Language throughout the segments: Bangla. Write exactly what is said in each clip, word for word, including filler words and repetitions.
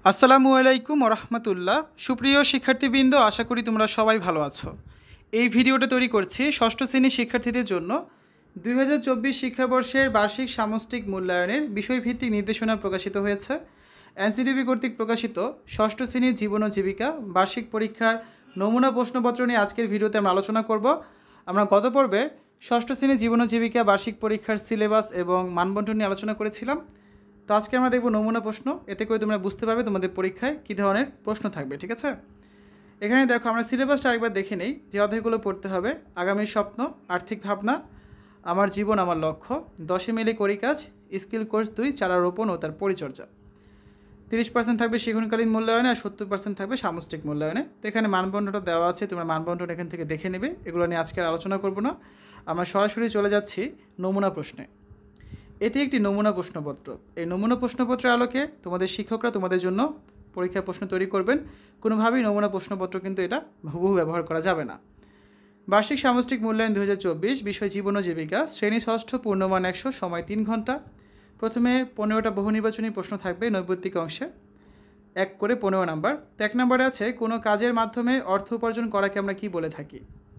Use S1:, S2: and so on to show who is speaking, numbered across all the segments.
S1: আসসালামু আলাইকুম ওরহমতুল্লাহ। সুপ্রিয় শিক্ষার্থীবৃন্দ, আশা করি তোমরা সবাই ভালো আছো। এই ভিডিওটা তৈরি করছি ষষ্ঠ শ্রেণীর শিক্ষার্থীদের জন্য দুই হাজার চব্বিশ শিক্ষাবর্ষের বার্ষিক সামষ্টিক মূল্যায়নের বিষয়ভিত্তিক নির্দেশনা প্রকাশিত হয়েছে। এনসিটিভি কর্তৃক প্রকাশিত ষষ্ঠ শ্রেণীর জীবন ও জীবিকা বার্ষিক পরীক্ষার নমুনা প্রশ্নপত্র নিয়ে আজকের ভিডিওতে আমরা আলোচনা করব। আমরা গত পর্বে ষষ্ঠ শ্রেণীর জীবন ও জীবিকা বার্ষিক পরীক্ষার সিলেবাস এবং মানবন্টন নিয়ে আলোচনা করেছিলাম। তো আজকে আমরা দেখব নমুনা প্রশ্ন, এতে করে তোমরা বুঝতে পারবে তোমাদের পরীক্ষায় কী ধরনের প্রশ্ন থাকবে। ঠিক আছে, এখানে দেখো আমরা সিলেবাসটা আরেকবার দেখে নেই। যে অধ্যায়গুলো পড়তে হবে: আগামীর স্বপ্ন, আর্থিক ভাবনা, আমার জীবন আমার লক্ষ্য, দশে মিলে করি কাজ, স্কিল কোর্স দুই, চারা রোপণ ও তার পরিচর্যা। তিরিশ পার্সেন্ট থাকবে শিক্ষণকালীন মূল্যায়নে আর সত্তর পার্সেন্ট থাকবে সামষ্টিক মূল্যায়নে। তো এখানে মানবন্টনটা দেওয়া আছে, তোমরা মানবন্টন এখান থেকে দেখে নেবে। এগুলো নিয়ে আজকে আলোচনা করব না, আমরা সরাসরি চলে যাচ্ছি নমুনা প্রশ্নে। এটি একটি নমুনা প্রশ্নপত্র। এই নমুনা প্রশ্নপত্রের আলোকে তোমাদের শিক্ষকরা তোমাদের জন্য পরীক্ষার প্রশ্ন তৈরি করবেন। কোনোভাবেই নমুনা প্রশ্নপত্র কিন্তু এটা হুবহু ব্যবহার করা যাবে না। বার্ষিক সামষ্টিক মূল্যায়ন দু হাজার চব্বিশ, বিষয় জীবন ও জীবিকা, শ্রেণী ষষ্ঠ, পূর্ণমান একশো, সময় তিন ঘন্টা। প্রথমে পনেরোটা বহু নির্বাচনী প্রশ্ন থাকবে নৈর্ব্যক্তিক অংশে, এক করে পনেরো নাম্বার। তো এক নম্বরে আছে, কোনো কাজের মাধ্যমে অর্থ উপার্জন করাকে আমরা কি বলে থাকি।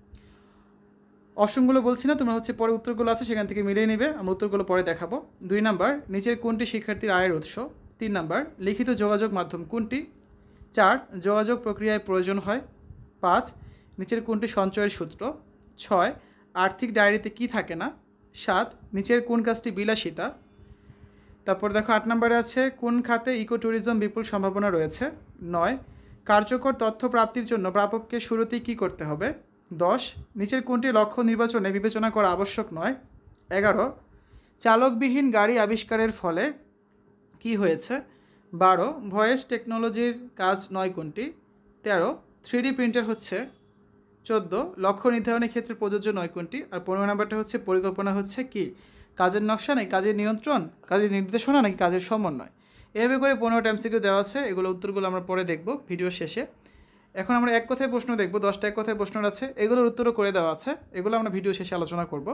S1: অপশনগুলো বলছি না, তোমরা হচ্ছে পরে উত্তরগুলো আছে সেখান থেকে মিলিয়ে নেবে, আমরা উত্তরগুলো পরে দেখাবো। দুই নাম্বার, নিচের কোনটি শিক্ষার্থীর আয়ের উৎস। তিন নাম্বার, লিখিত যোগাযোগ মাধ্যম কোনটি। চার, যোগাযোগ প্রক্রিয়ায় প্রয়োজন হয়। পাঁচ, নিচের কোনটি সঞ্চয়ের সূত্র। ছয়, আর্থিক ডায়েরিতে কি থাকে না। সাত, নিচের কোন কাজটি বিলাসিতা। তারপর দেখো আট নম্বরে আছে, কোন খাতে ইকো ট্যুরিজম বিপুল সম্ভাবনা রয়েছে। নয়, কার্যকর তথ্য প্রাপ্তির জন্য প্রাপককে শুরুতেই কী করতে হবে। দশ, নিচের কোনটি লক্ষ্য নির্বাচনে বিবেচনা করা আবশ্যক নয়। এগারো, চালকবিহীন গাড়ি আবিষ্কারের ফলে কি হয়েছে। বারো, ভয়েস টেকনোলজির কাজ নয় কোনটি। তেরো, থ্রিডি প্রিন্টার হচ্ছে। চোদ্দো, লক্ষ্য নির্ধারণের ক্ষেত্রে প্রযোজ্য নয় কোনটি। আর পনেরো নাম্বারটা হচ্ছে, পরিকল্পনা হচ্ছে কি, কাজের নকশা নাকি কাজের নিয়ন্ত্রণ, কাজের নির্দেশনা নাকি কাজের সমন্বয়। এভাবে করে পনেরোটা এমসিকিউ দেওয়া আছে, এগুলো উত্তরগুলো আমরা পরে দেখব ভিডিও শেষে। এখন আমরা এক কথায় প্রশ্ন দেখব, দশটা এক কথায় প্রশ্ন আছে, এগুলোর উত্তরও করে দেওয়া আছে, এগুলো আমরা ভিডিও শেষে আলোচনা করব।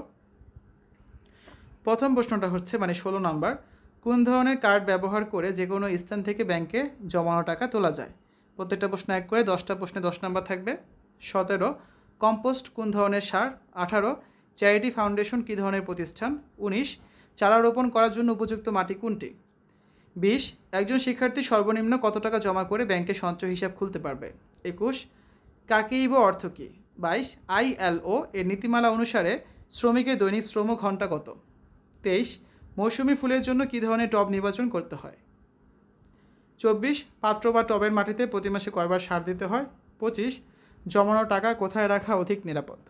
S1: প্রথম প্রশ্নটা হচ্ছে মানে ষোলো নাম্বার, কোন ধরনের কার্ড ব্যবহার করে যে কোনো স্থান থেকে ব্যাংকে জমানো টাকা তোলা যায়। প্রত্যেকটা প্রশ্ন এক করে, দশটা প্রশ্নে দশ নাম্বার থাকবে। সতেরো, কম্পোস্ট কোন ধরনের সার। আঠারো, চ্যারিটি ফাউন্ডেশন কী ধরনের প্রতিষ্ঠান। উনিশ, চারা রোপণ করার জন্য উপযুক্ত মাটি কোনটি। বিশ, একজন শিক্ষার্থী সর্বনিম্ন কত টাকা জমা করে ব্যাংকে সঞ্চয় হিসাব খুলতে পারবে। একুশ, কাকেইব অর্থ কী। বাইশ, আইএলও এর নীতিমালা অনুসারে শ্রমিকের দৈনিক শ্রম ঘন্টা কত। তেইশ, মৌসুমি ফুলের জন্য কী ধরনের টব নির্বাচন করতে হয়। চব্বিশ, পাত্র বা টবের মাটিতে প্রতি মাসে কয়বার সার দিতে হয়। পঁচিশ, জমানো টাকা কোথায় রাখা অধিক নিরাপদ।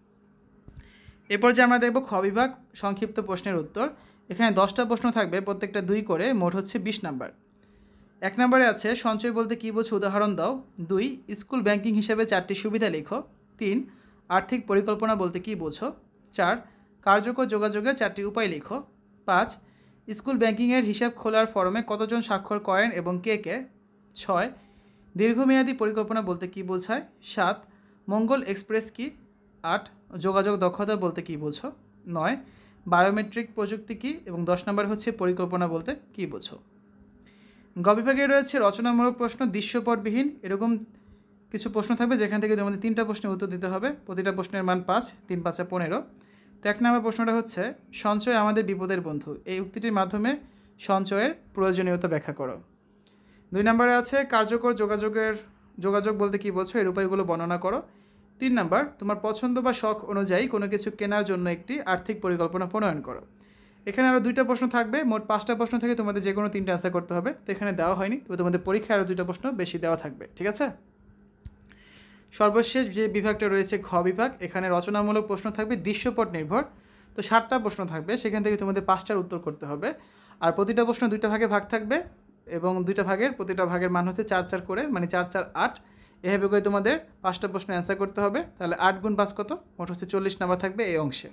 S1: এরপর যে আমরা দেখব খ বিভাগ সংক্ষিপ্ত প্রশ্নের উত্তর। এখানে দশটা প্রশ্ন থাকবে, প্রত্যেকটা দুই করে, মোট হচ্ছে বিশ নাম্বার। এক নম্বরে আছে, সঞ্চয় বলতে কী বোঝো উদাহরণ দাও। দুই, স্কুল ব্যাংকিং হিসেবে চারটি সুবিধা লেখো। তিন, আর্থিক পরিকল্পনা বলতে কী বোঝো। চার, কার্যকর যোগাযোগের চারটি উপায় লেখো। পাঁচ, স্কুল ব্যাংকিংয়ের হিসাব খোলার ফরমে কতজন স্বাক্ষর করেন এবং কে কে। ছয়, দীর্ঘমেয়াদী পরিকল্পনা বলতে কী বোঝায়। সাত, মঙ্গল এক্সপ্রেস কি। আট, যোগাযোগ দক্ষতা বলতে কী বোঝো। নয়, বায়োমেট্রিক প্রযুক্তি কী। এবং দশ নম্বর হচ্ছে, পরিকল্পনা বলতে কী বোঝো। গ বিভাগে রয়েছে রচনামূলক প্রশ্ন, দৃশ্যপটবিহীন, এরকম কিছু প্রশ্ন থাকবে যেখান থেকে তোমাদের তিনটা প্রশ্নের উত্তর দিতে হবে। প্রতিটা প্রশ্নের মান পাঁচ, তিন পাঁচা পনেরো। তো এক নম্বর প্রশ্নটা হচ্ছে, সঞ্চয় আমাদের বিপদের বন্ধু, এই উক্তিটির মাধ্যমে সঞ্চয়ের প্রয়োজনীয়তা ব্যাখ্যা করো। দুই নম্বরে আছে, কার্যকর যোগাযোগের যোগাযোগ বলতে কী বোঝো, এর উপায়গুলো বর্ণনা করো। তিন নাম্বার, তোমার পছন্দ বা শখ অনুযায়ী কোনো কিছু কেনার জন্য একটি আর্থিক পরিকল্পনা প্রণয়ন করো। এখানে আরও দুইটা প্রশ্ন থাকবে, মোট পাঁচটা প্রশ্ন থেকে তোমাদের যে কোনো তিনটা অ্যান্সার করতে হবে। তো এখানে দেওয়া হয়নি, তবে তোমাদের পরীক্ষায় আরও দুইটা প্রশ্ন বেশি দেওয়া থাকবে। ঠিক আছে, সর্বশেষ যে বিভাগটা রয়েছে ঘ বিভাগ, এখানে রচনামূলক প্রশ্ন থাকবে দৃশ্যপট নির্ভর। তো ষাটটা প্রশ্ন থাকবে, সেখান থেকে তোমাদের পাঁচটার উত্তর করতে হবে। আর প্রতিটা প্রশ্ন দুইটা ভাগে ভাগ থাকবে, এবং দুইটা ভাগের প্রতিটা ভাগের মান হচ্ছে চার চার করে, মানে চার চার আট। এভাবে করে তোমাদের পাঁচটা প্রশ্ন অ্যান্সার করতে হবে। তাহলে আট গুণ পাঁচ কত, মোট হচ্ছে চল্লিশ নাম্বার থাকবে এই অংশে।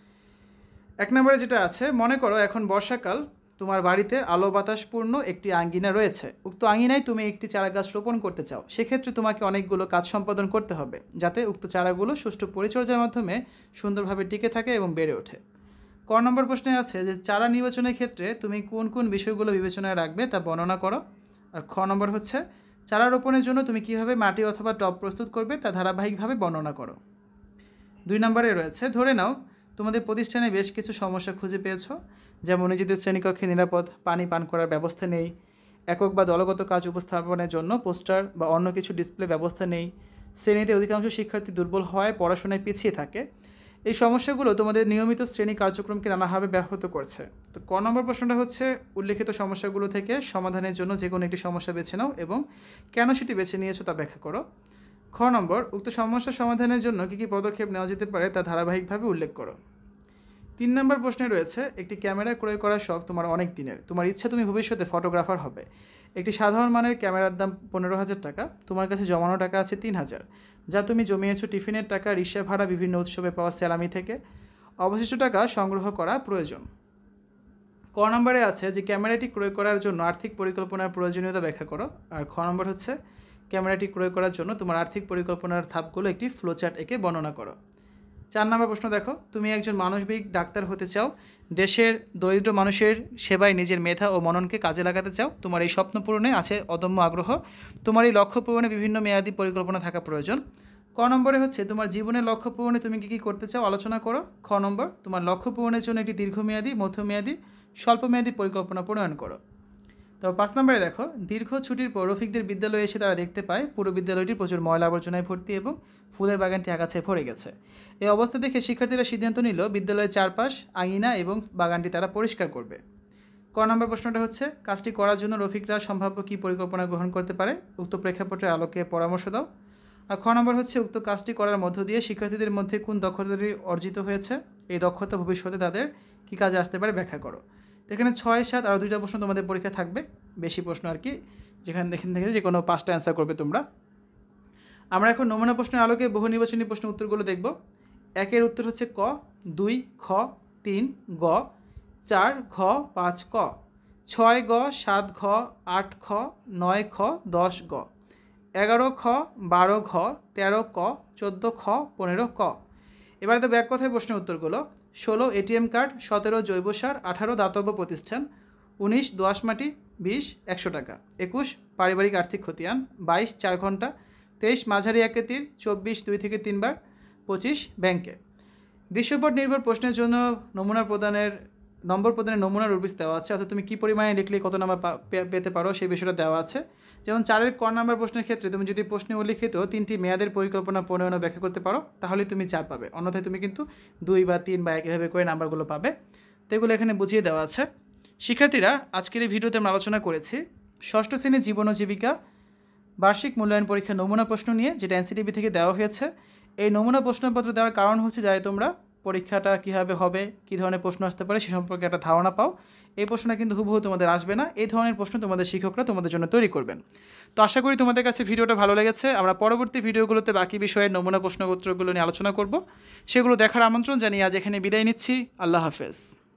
S1: এক নম্বরে যেটা আছে, মনে করো এখন বর্ষাকাল, তোমার বাড়িতে আলো বাতাসপূর্ণ একটি আঙ্গিনা রয়েছে। উক্ত আঙ্গিনায় তুমি একটি চারা গাছ রোপণ করতে চাও। সেক্ষেত্রে তোমাকে অনেকগুলো কাজ সম্পাদন করতে হবে, যাতে উক্ত চারাগুলো সুষ্ঠু পরিচর্যার মাধ্যমে সুন্দরভাবে টিকে থাকে এবং বেড়ে ওঠে। ক নম্বর প্রশ্নে আছে যে, চারা নির্বাচনের ক্ষেত্রে তুমি কোন কোন বিষয়গুলো বিবেচনায় রাখবে তা বর্ণনা করো। আর খ নম্বর হচ্ছে চারা রোপণের জন্য তুমি কীভাবে মাটি অথবা টব প্রস্তুত করবে তা ধারাবাহিকভাবে বর্ণনা করো। দুই নম্বরে রয়েছে ধরে নাও তোমাদের প্রতিষ্ঠানে বেশ কিছু সমস্যা খুঁজে পেয়েছো, যেমন নিজেদের শ্রেণীকক্ষে নিরাপদ পানি পান করার ব্যবস্থা নেই, একক বা দলগত কাজ উপস্থাপনের জন্য পোস্টার বা অন্য কিছু ডিসপ্লে ব্যবস্থা নেই, শ্রেণীতে অধিকাংশ শিক্ষার্থী দুর্বল হওয়ায় পড়াশোনায় পিছিয়ে থাকে। এই সমস্যাগুলো তোমাদের নিয়মিত শ্রেণী কার্যক্রমকে নানাভাবে ব্যাহত করছে। তো ক নম্বর প্রশ্নটা হচ্ছে উল্লেখিত সমস্যাগুলো থেকে সমাধানের জন্য যে কোনো একটি সমস্যা বেছে নাও এবং কেন সেটি বেছে নিয়েছো তা ব্যাখ্যা করো। খ নম্বর উক্ত সমস্যা সমাধানের জন্য কী কী পদক্ষেপ নেওয়া যেতে পারে তা ধারাবাহিকভাবে উল্লেখ করো। তিন নম্বর প্রশ্নে রয়েছে একটি ক্যামেরা ক্রয় করার শখ তোমার অনেক দিনের, তোমার ইচ্ছা তুমি ভবিষ্যতে ফটোগ্রাফার হবে। একটি সাধারণ মানের ক্যামেরার দাম পনেরো হাজার টাকা, তোমার কাছে জমানো টাকা আছে তিন হাজার, যা তুমি জমিয়েছো টিফিনের টাকা, রিক্সা ভাড়া, বিভিন্ন উৎসবে পাওয়া স্যালামি থেকে। অবশিষ্ট টাকা সংগ্রহ করা প্রয়োজন। ক নম্বরে আছে যে ক্যামেরাটি ক্রয় করার জন্য আর্থিক পরিকল্পনার প্রয়োজনীয়তা ব্যাখ্যা করো। আর খ নম্বর হচ্ছে ক্যামেরাটি ক্রয় করার জন্য তোমার আর্থিক পরিকল্পনার ধাপগুলো একটি ফ্লোচার্ট এঁকে বর্ণনা করো। চার নম্বর প্রশ্ন দেখো, তুমি একজন মানবিক ডাক্তার হতে চাও, দেশের দরিদ্র মানুষের সেবায় নিজের মেধা ও মননকে কাজে লাগাতে চাও। তোমার এই স্বপ্ন পূরণে আছে অদম্য আগ্রহ। তোমার এই লক্ষ্য পূরণে বিভিন্ন মেয়াদী পরিকল্পনা থাকা প্রয়োজন। ক নম্বরে হচ্ছে তোমার জীবনের লক্ষ্য পূরণে তুমি কী কী করতে চাও আলোচনা করো। খ নম্বর তোমার লক্ষ্য পূরণের জন্য একটি দীর্ঘমেয়াদী, মধ্যমেয়াদী, স্বল্পমেয়াদী পরিকল্পনা প্রণয়ন করো। তো পাঁচ নম্বরে দেখো, দীর্ঘ ছুটির পর রফিকদের বিদ্যালয়ে এসে তারা দেখতে পায় পুরো বিদ্যালয়টি প্রচুর ময়লা আবর্জনায় ভর্তি এবং ফুলের বাগানটি আগাছায় ভরে গেছে। এই অবস্থা দেখে শিক্ষার্থীরা সিদ্ধান্ত নিল বিদ্যালয়ের চারপাশ, আঙিনা এবং বাগানটি তারা পরিষ্কার করবে। ক নম্বর প্রশ্নটা হচ্ছে কাজটি করার জন্য রফিকরা সম্ভাব্য কী পরিকল্পনা গ্রহণ করতে পারে, উক্ত প্রেক্ষাপটের আলোকে পরামর্শ দাও। আর খ নম্বর হচ্ছে উক্ত কাজটি করার মধ্য দিয়ে শিক্ষার্থীদের মধ্যে কোন দক্ষতাটি অর্জিত হয়েছে, এই দক্ষতা ভবিষ্যতে তাদের কী কাজে আসতে পারে ব্যাখ্যা করো। এখানে ছয় সাত আর দুইটা প্রশ্ন তোমাদের পরীক্ষা থাকবে, বেশি প্রশ্ন আর কি, যেখানে দেখেন থেকে যে কোনো পাঁচটা অ্যান্সার করবে তোমরা। আমরা এখন নমুনা প্রশ্নের আলোকে বহু নির্বাচনী প্রশ্নের উত্তরগুলো দেখব। একের উত্তর হচ্ছে ক, দুই খ, তিন গ, চার ঘ, পাঁচ ক, ছয় গ, সাত ঘ, আট খ, নয় খ, দশ গ, এগারো খ, বারো ঘ, তেরো ক, চোদ্দো খ, পনেরো ক। এবারে তো ব্যাক কথায় প্রশ্নের উত্তরগুলো। ষোলো এটিএম কার্ড, সতেরো জৈব সার, আঠারো দাতব্য প্রতিষ্ঠান, উনিশ দোআঁশ মাটি, বিশ একশো টাকা, একুশ পারিবারিক আর্থিক খতিয়ান, বাইশ চার ঘন্টা, তেইশ মাঝারি একে তীর, চব্বিশ দুই থেকে তিনবার, পঁচিশ ব্যাংকে। দৃশ্যপট নির্ভর প্রশ্নের জন্য নমুনা প্রদানের নম্বর প্রদানের নমুনার রুবিস দেওয়া আছে, অর্থাৎ তুমি কী পরিমাণে লিখলে কত নাম্বার পেতে পারো সেই বিষয়টা দেওয়া আছে। যেমন চারের ক নাম্বার প্রশ্নের ক্ষেত্রে তুমি যদি প্রশ্নে উল্লিখিত তিনটি মেয়াদের পরিকল্পনা প্রণয়ন ব্যাখ্যা করতে পারো তাহলে তুমি চার পাবে, অন্যথায় তুমি কিন্তু দুই বা তিন বা একইভাবে করে নাম্বারগুলো পাবে। তো এগুলো এখানে বুঝিয়ে দেওয়া আছে। শিক্ষার্থীরা, আজকের এই ভিডিওতে আমরা আলোচনা করেছি ষষ্ঠ শ্রেণীর জীবন ও জীবিকা বার্ষিক মূল্যায়ন পরীক্ষা নমুনা প্রশ্ন নিয়ে, যেটা এনসিটিভি থেকে দেওয়া হয়েছে। এই নমুনা প্রশ্নপত্র দেওয়ার কারণ হচ্ছে যাতে তোমরা পরীক্ষাটা কীভাবে হবে, কী ধরনের প্রশ্ন আসতে পারে সে সম্পর্কে একটা ধারণা পাও। এই প্রশ্নটা কিন্তু হুবহু তোমাদের আসবে না, এই ধরনের প্রশ্ন তোমাদের শিক্ষকরা তোমাদের জন্য তৈরি করবেন। তো আশা করি তোমাদের কাছে ভিডিওটা ভালো লেগেছে। আমরা পরবর্তী ভিডিওগুলোতে বাকি বিষয়ের নমুনা প্রশ্নপত্রগুলো নিয়ে আলোচনা করব, সেগুলো দেখার আমন্ত্রণ জানিয়ে আজ এখানে বিদায় নিচ্ছি। আল্লাহ হাফেজ।